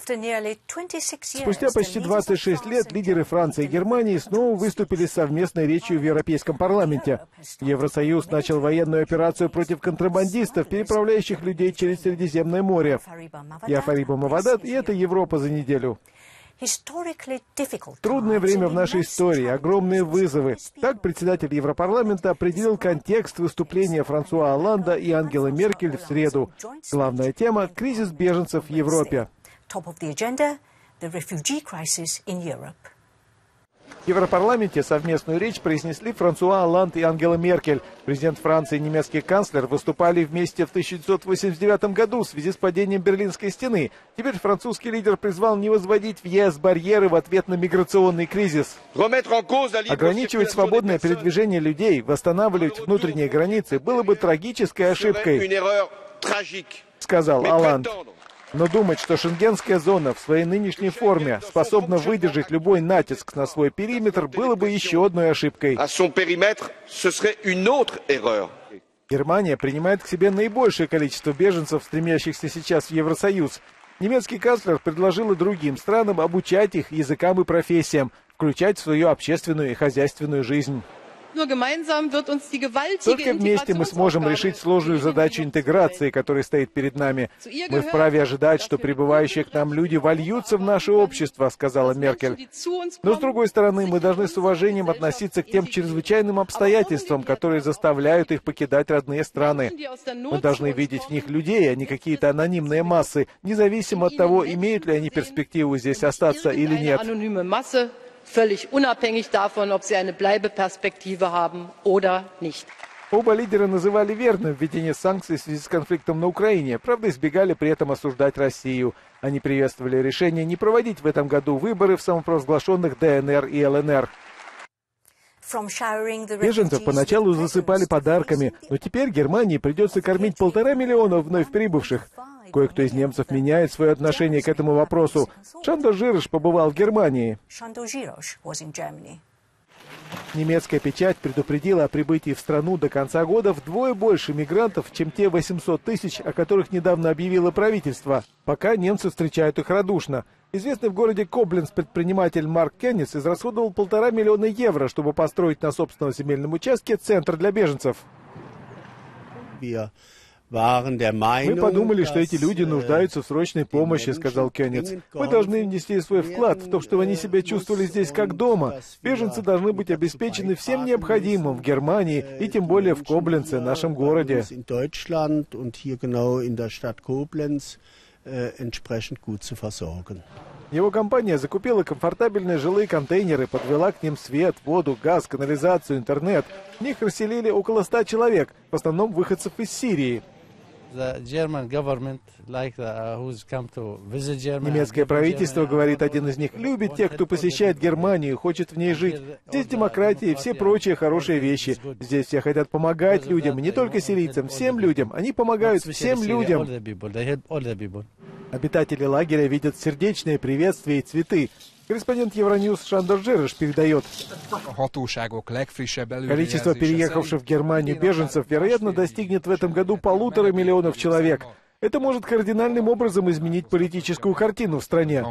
Спустя почти 26 лет лидеры Франции и Германии снова выступили с совместной речью в Европейском парламенте. Евросоюз начал военную операцию против контрабандистов, переправляющих людей через Средиземное море. Я Фариба Мавадат, и это Европа за неделю. Трудное время в нашей истории, огромные вызовы. Так председатель Европарламента определил контекст выступления Франсуа Олланда и Ангелы Меркель в среду. Главная тема – кризис беженцев в Европе. В Европарламенте совместную речь произнесли Франсуа Олланд и Ангела Меркель. Президент Франции и немецкий канцлер выступали вместе в 1989 году в связи с падением Берлинской стены. Теперь французский лидер призвал не возводить в ЕС барьеры в ответ на миграционный кризис. Ограничивать свободное передвижение людей, восстанавливать внутренние границы было бы трагической ошибкой, сказал Олланд. Но думать, что шенгенская зона в своей нынешней форме способна выдержать любой натиск на свой периметр, было бы еще одной ошибкой. Германия принимает к себе наибольшее количество беженцев, стремящихся сейчас в Евросоюз. Немецкий канцлер предложил и другим странам обучать их языкам и профессиям, включать в свою общественную и хозяйственную жизнь. Только вместе мы сможем решить сложную задачу интеграции, которая стоит перед нами. Мы вправе ожидать, что прибывающие к нам люди вольются в наше общество, сказала Меркель. Но, с другой стороны, мы должны с уважением относиться к тем чрезвычайным обстоятельствам, которые заставляют их покидать родные страны. Мы должны видеть в них людей, а не какие-то анонимные массы, независимо от того, имеют ли они перспективу здесь остаться или нет. Völlig unabhängig davon, ob sie eine Bleibeperspektive haben oder nicht. Оба лидера называли верным введение санкций в связи с конфликтом на Украине, правда, избегали при этом осуждать Россию. Они приветствовали решение не проводить в этом году выборы в самопровозглашенных ДНР и ЛНР. Беженцев поначалу засыпали подарками, но теперь Германии придется кормить 1,5 миллиона вновь прибывших. Кое-кто из немцев меняет свое отношение к этому вопросу. Шандор Жирош побывал в Германии. Немецкая печать предупредила о прибытии в страну до конца года вдвое больше мигрантов, чем те 800 тысяч, о которых недавно объявило правительство. Пока немцы встречают их радушно. Известный в городе Кобленц предприниматель Марк Кеннис израсходовал 1,5 миллиона евро, чтобы построить на собственном земельном участке центр для беженцев. Мы подумали, что эти люди нуждаются в срочной помощи, сказал Кеннис. Мы должны внести свой вклад в то, чтобы они себя чувствовали здесь как дома. Беженцы должны быть обеспечены всем необходимым в Германии и тем более в Кобленце, нашем городе. Его компания закупила комфортабельные жилые контейнеры, подвела к ним свет, воду, газ, канализацию, интернет. В них расселили около 100 человек, в основном выходцев из Сирии. Немецкое правительство, говорит один из них, любит тех, кто посещает Германию, хочет в ней жить. Здесь демократия и все прочие хорошие вещи. Здесь все хотят помогать людям, и не только сирийцам, всем людям. Они помогают всем людям. Обитатели лагеря видят сердечные приветствия и цветы. Корреспондент Евроньюз Шандор Жирош передает. Количество переехавших в Германию беженцев, вероятно, достигнет в этом году 1,5 миллиона человек. Это может кардинальным образом изменить политическую картину в стране.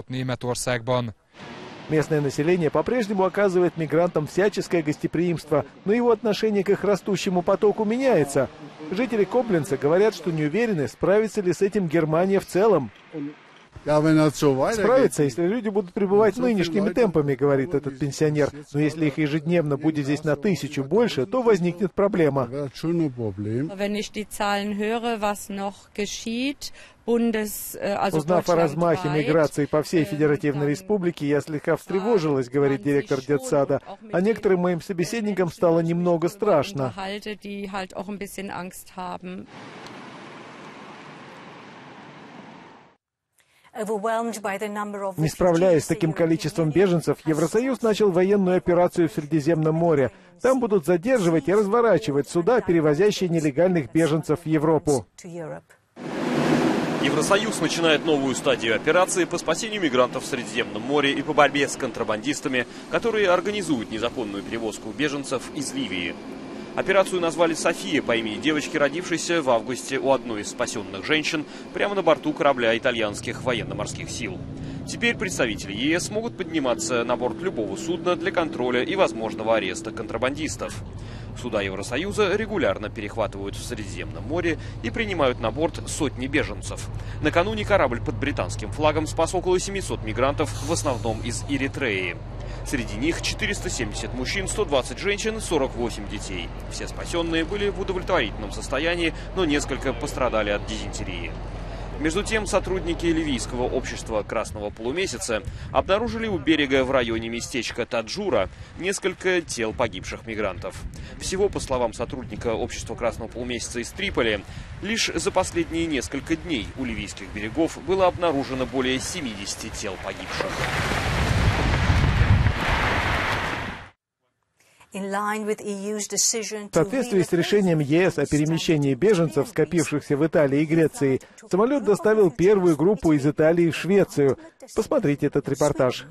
Местное население по-прежнему оказывает мигрантам всяческое гостеприимство, но его отношение к их растущему потоку меняется. Жители Кобленца говорят, что не уверены, справится ли с этим Германия в целом. Справится, если люди будут пребывать нынешними темпами, говорит этот пенсионер. Но если их ежедневно будет здесь на 1000 больше, то возникнет проблема. Узнав о размахе миграции по всей Федеративной Республике, я слегка встревожилась, говорит директор детсада. А некоторым моим собеседникам стало немного страшно. Не справляясь с таким количеством беженцев, Евросоюз начал военную операцию в Средиземном море. Там будут задерживать и разворачивать суда, перевозящие нелегальных беженцев в Европу. Евросоюз начинает новую стадию операции по спасению мигрантов в Средиземном море и по борьбе с контрабандистами, которые организуют незаконную перевозку беженцев из Ливии. Операцию назвали «София» по имени девочки, родившейся в августе у одной из спасенных женщин прямо на борту корабля итальянских военно-морских сил. Теперь представители ЕС могут подниматься на борт любого судна для контроля и возможного ареста контрабандистов. Суда Евросоюза регулярно перехватывают в Средиземном море и принимают на борт сотни беженцев. Накануне корабль под британским флагом спас около 700 мигрантов, в основном из Эритреи. Среди них 470 мужчин, 120 женщин, 48 детей. Все спасенные были в удовлетворительном состоянии, но несколько пострадали от дизентерии. Между тем, сотрудники ливийского общества «Красного полумесяца» обнаружили у берега в районе местечка Таджура несколько тел погибших мигрантов. Всего, по словам сотрудника общества «Красного полумесяца» из Триполи, лишь за последние несколько дней у ливийских берегов было обнаружено более 70 тел погибших. В соответствии с решением ЕС о перемещении беженцев, скопившихся в Италии и Греции, самолет доставил первую группу из Италии в Швецию. Посмотрите этот репортаж.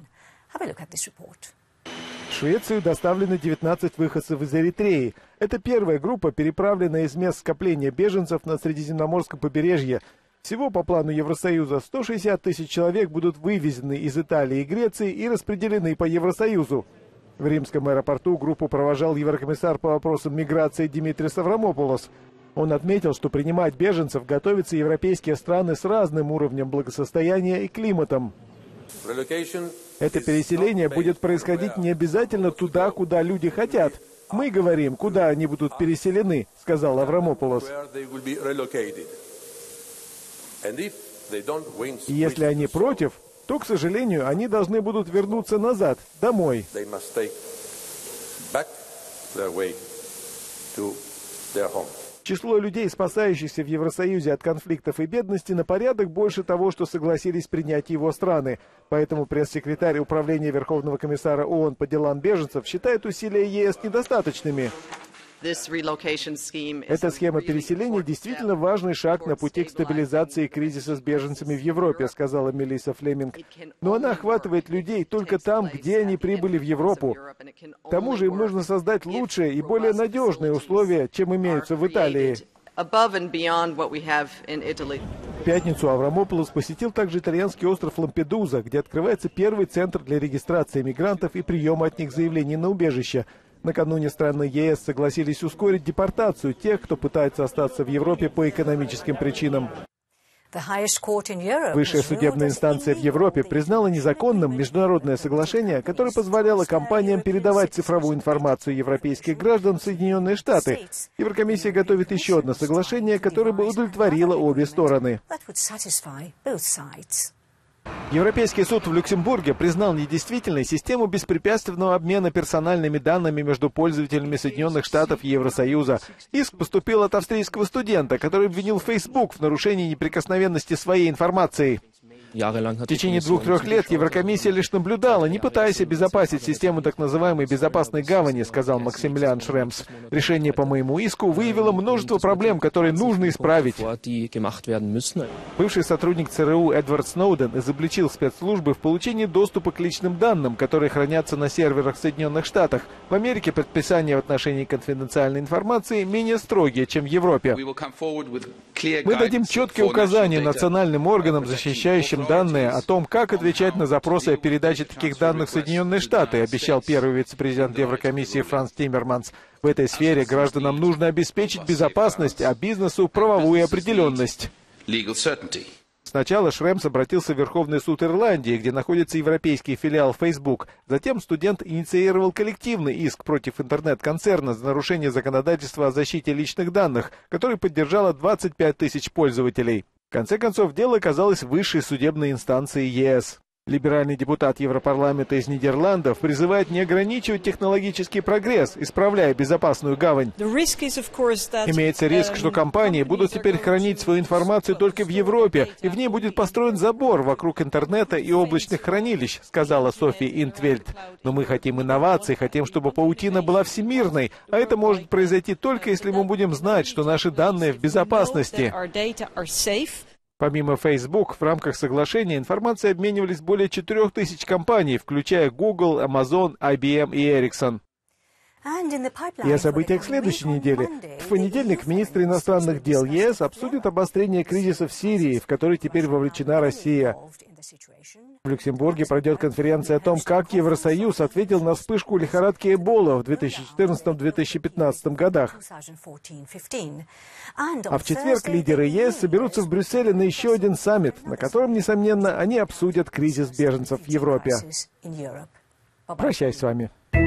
В Швецию доставлены 19 выходцев из Эритреи. Это первая группа, переправленная из мест скопления беженцев на Средиземноморском побережье. Всего по плану Евросоюза 160 тысяч человек будут вывезены из Италии и Греции и распределены по Евросоюзу. В римском аэропорту группу провожал еврокомиссар по вопросам миграции Димитрис Аврамопулос. Он отметил, что принимать беженцев готовятся европейские страны с разным уровнем благосостояния и климатом. Это переселение будет происходить не обязательно туда, куда люди хотят. Мы говорим, куда они будут переселены, сказал Аврамопулос. И если они против, то, к сожалению, они должны будут вернуться назад, домой. Число людей, спасающихся в Евросоюзе от конфликтов и бедности, на порядок больше того, что согласились принять его страны. Поэтому пресс-секретарь Управления Верховного комиссара ООН по делам беженцев считает усилия ЕС недостаточными. Эта схема переселения действительно важный шаг на пути к стабилизации кризиса с беженцами в Европе, сказала Мелисса Флеминг. Но она охватывает людей только там, где они прибыли в Европу. К тому же им нужно создать лучшие и более надежные условия, чем имеются в Италии. В пятницу Аврамопулос посетил также итальянский остров Лампедуза, где открывается первый центр для регистрации мигрантов и приема от них заявлений на убежище. Накануне страны ЕС согласились ускорить депортацию тех, кто пытается остаться в Европе по экономическим причинам. Высшая судебная инстанция в Европе признала незаконным международное соглашение, которое позволяло компаниям передавать цифровую информацию европейских граждан в Соединенные Штаты. Еврокомиссия готовит еще одно соглашение, которое бы удовлетворило обе стороны. Европейский суд в Люксембурге признал недействительной систему беспрепятственного обмена персональными данными между пользователями Соединенных Штатов и Евросоюза. Иск поступил от австрийского студента, который обвинил Facebook в нарушении неприкосновенности своей информации. В течение 2-3 лет Еврокомиссия лишь наблюдала, не пытаясь обезопасить систему так называемой «безопасной гавани», сказал Максимилиан Шремс. Решение по моему иску выявило множество проблем, которые нужно исправить. Бывший сотрудник ЦРУ Эдвард Сноуден изобличил спецслужбы в получении доступа к личным данным, которые хранятся на серверах в Соединенных Штатах. В Америке предписания в отношении конфиденциальной информации менее строгие, чем в Европе. Мы дадим четкие указания национальным органам, защищающим данные, о том, как отвечать на запросы о передаче таких данных в Соединенные Штаты, обещал первый вице-президент Еврокомиссии Франс Тиммерманс. В этой сфере гражданам нужно обеспечить безопасность, а бизнесу правовую определенность. Сначала Шремс обратился в Верховный суд Ирландии, где находится европейский филиал Facebook. Затем студент инициировал коллективный иск против интернет-концерна за нарушение законодательства о защите личных данных, который поддержало 25 тысяч пользователей. В конце концов, дело оказалось в высшей судебной инстанции ЕС. Либеральный депутат Европарламента из Нидерландов призывает не ограничивать технологический прогресс, исправляя безопасную гавань. Имеется риск, что компании будут теперь хранить свою информацию только в Европе, и в ней будет построен забор вокруг интернета и облачных хранилищ, сказала Софи Интвельд. Но мы хотим инноваций, хотим, чтобы паутина была всемирной, а это может произойти только если мы будем знать, что наши данные в безопасности. Помимо Facebook, в рамках соглашения информацией обменивались более 4000 компаний, включая Google, Amazon, IBM и Ericsson. И о событиях следующей недели. В понедельник министры иностранных дел ЕС обсудят обострение кризиса в Сирии, в который теперь вовлечена Россия. В Люксембурге пройдет конференция о том, как Евросоюз ответил на вспышку лихорадки Эбола в 2014-2015 годах. А в четверг лидеры ЕС соберутся в Брюсселе на еще один саммит, на котором, несомненно, они обсудят кризис беженцев в Европе. Прощаюсь с вами.